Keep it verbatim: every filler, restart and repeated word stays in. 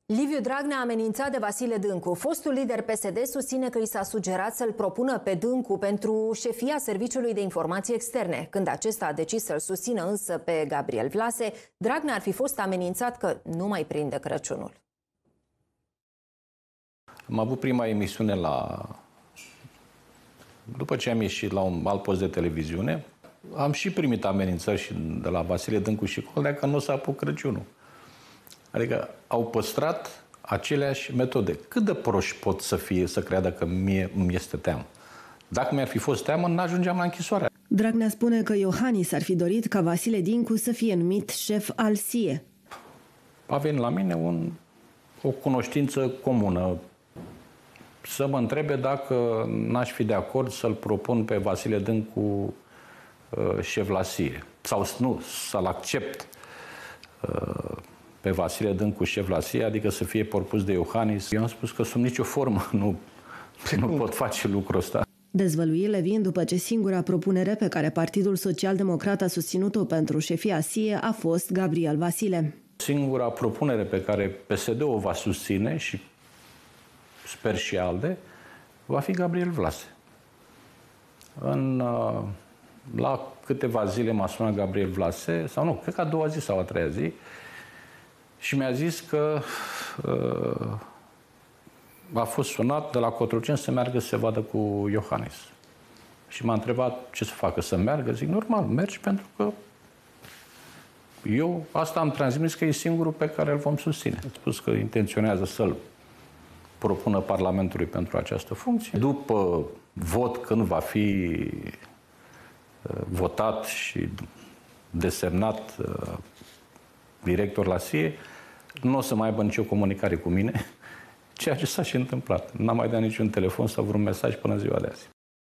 Liviu Dragnea amenințat de Vasile Dâncu. Fostul lider P S D susține că i s-a sugerat să-l propună pe Dâncu pentru șefia Serviciului de Informații Externe. Când acesta a decis să-l susțină însă pe Gabriel Vlase, Dragnea ar fi fost amenințat că nu mai prinde Crăciunul. Am avut prima emisiune la... După ce am ieșit la un alt post de televiziune, am și primit amenințări și de la Vasile Dâncu și Coldea că nu s-a apucat Crăciunul. Adică au păstrat aceleași metode. Cât de proști pot să fie să creadă că mie îmi este teamă? Dacă mi-ar fi fost teamă, n-ajungeam la închisoare. Dragnea spune că Iohannis ar fi dorit ca Vasile Dâncu să fie numit șef al S I E. A venit la mine un, o cunoștință comună să mă întrebe dacă n-aș fi de acord să-l propun pe Vasile Dâncu uh, șef la S I E. Sau nu, să-l accept uh, pe Vasile Dâncu șef la S I E, adică să fie propus de Iohannis. Eu am spus că sub nicio formă nu, nu pot face lucrul ăsta. Dezvăluirile vin după ce singura propunere pe care Partidul Social-Democrat a susținut-o pentru șefia S I E a fost Gabriel Vasile. Singura propunere pe care P S D-ul o va susține și sper și ALDE va fi Gabriel Vlase. În, la câteva zile m-a sunat Gabriel Vlase, sau nu, cred că a doua zi sau a treia zi, și mi-a zis că uh, a fost sunat de la Cotroceni să meargă să se vadă cu Iohannis. Și m-a întrebat ce să facă, să meargă. Zic, normal, mergi pentru că eu asta am transmis că e singurul pe care îl vom susține. A spus că intenționează să-l propună Parlamentului pentru această funcție. După vot, când va fi uh, votat și desemnat uh, director la S I E, nu o să mai aibă nicio comunicare cu mine, ceea ce s-a și întâmplat. N-am mai dat niciun telefon sau vreun mesaj până ziua de azi.